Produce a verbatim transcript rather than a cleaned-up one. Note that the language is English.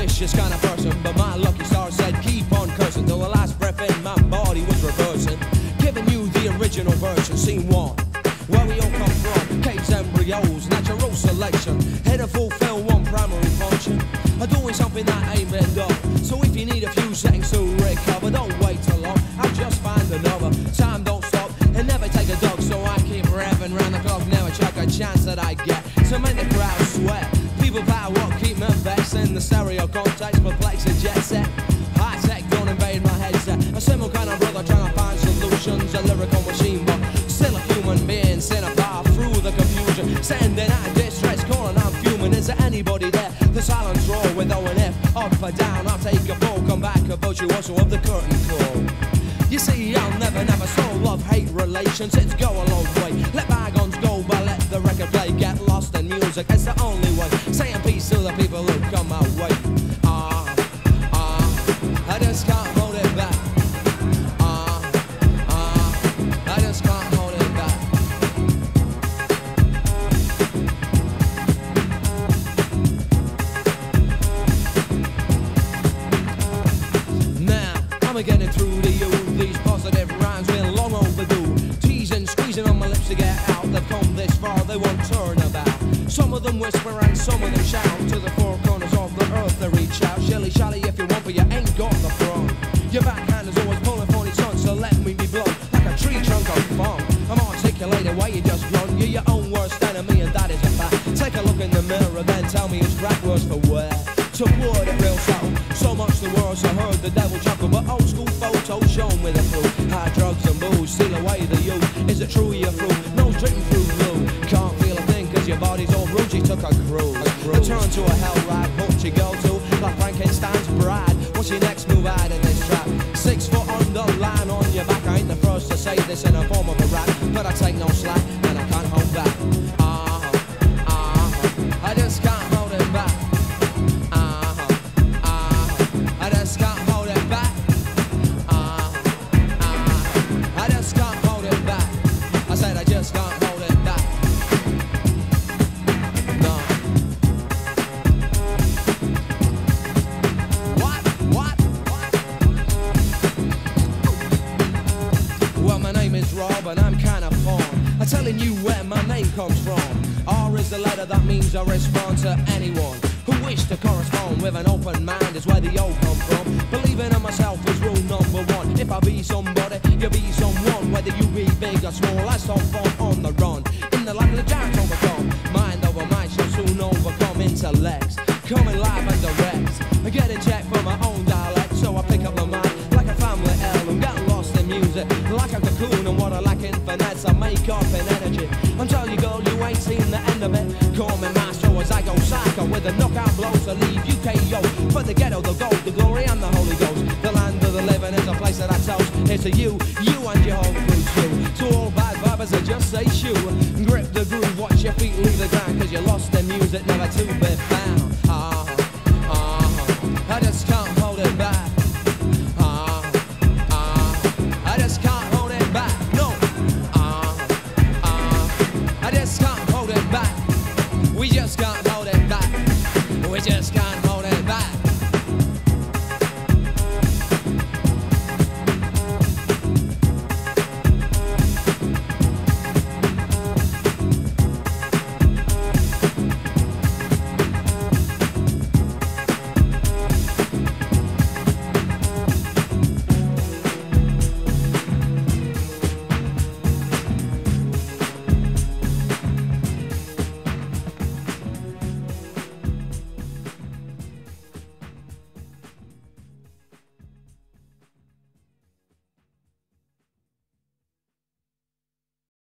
vicious kind of person, but my lucky star said keep on cursing till the last breath in my body was reversing. Giving you the original version, scene one, where we all come from, caves, embryos, natural selection, here to fulfill one primary function, of doing something that ain't been done. So if you need a few seconds to recover, don't wait too long, I'll just find another. Time don't stop, and never take a dog, so I keep revving round the clock, never check a chance that I get to make the crowd sweat. People power up, keep me vexed in the stereo context, perplex a jet set. High tech don't invade my headset. A simple kind of brother trying to find solutions, a lyrical machine, but still a human being, sent a power through the confusion, sending out distress, calling I'm fuming. Is there anybody there? The silence roar with O and F, up or down, I'll take a fall, come back, a virtuoso of the curtain call. You see, I'll never, never soul love-hate relations, it's go a long way. Let bygones go, but let the record play. Get lost in music, it's the only way. Saying peace to the people who come my way. Ah, uh, ah, uh, I just can't hold it back. Ah, uh, ah, uh, I just can't hold it back. Now, I'm getting through to you. These positive rhymes been long overdue. Teasing, squeezing on my lips to get out. They've come this far, they won't turn about. Some of them whisper and some of them shout. To the four corners of the earth they reach out. Shilly shally if you want, but you ain't got the throne. Your backhand is always pulling for its son, so let me be blunt. Like a tree trunk of funk, I'm articulated why you just run. You're your own worst enemy and that is a fact. Take a look in the mirror, then tell me it's crack worse for wear. To put it real subtle, so much the worse. I heard the devil chuckle, but old school photos shown with a proof. High drugs and booze steal away the youth. Is it true you're through? No drinking through blue. Can't feel a thing cause your body's all rude. You took a cruise. Return to a hell ride, what you go to? Like Frankenstein's bride. What's your next move out in this trap? Six foot under line on your back. I ain't the first to say this in a form of a rap, but I take no slack and I can't hold back. Ah, uh, ah, uh, I just can't hold it back. I just can't hold it back. Uh, uh, I just can't hold it back. I said I just can't hold it back. No. What? What? What? Well, my name is Rob and I'm kind of fun. I'm telling you where my name comes from. R is the letter that means I respond to anyone who wish to correspond with an open mind is where the old come from. Believing in myself is rule number one. If I be somebody, you be someone. Whether you be big or small, I stop fun on the run. In the life of the giants overcome. Mind over mind shall soon overcome intellects. Coming live and direct. I get in check for my own dialect, so I pick up my mind like a family heirloom. Get lost in music like a cocoon, and what I lack in finesse I make up in energy. Until you girl, you ain't seen the end of it. Call me master as I go psycho with a knockout blow to leave you K O. For the ghetto, the gold, the glory and the Holy Ghost. The land of the living is a place that I toast. Here's to you, you and your whole crew too. To all bad vibers, I just say shoo. Grip the groove, watch your feet leave the ground, cause you lost in music, never to be found.